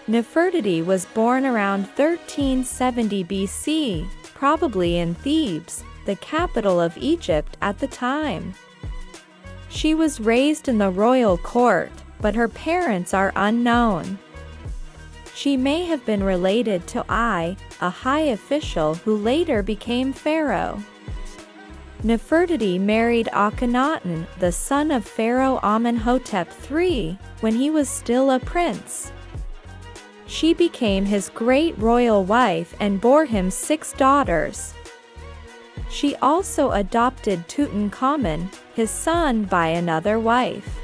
Nefertiti was born around 1370 BC, probably in Thebes, the capital of Egypt at the time. She was raised in the royal court, but her parents are unknown. She may have been related to I, a high official who later became pharaoh. Nefertiti married Akhenaten, the son of Pharaoh Amenhotep III, when he was still a prince. She became his great royal wife and bore him 6 daughters. She also adopted Tutankhamun, his son, by another wife.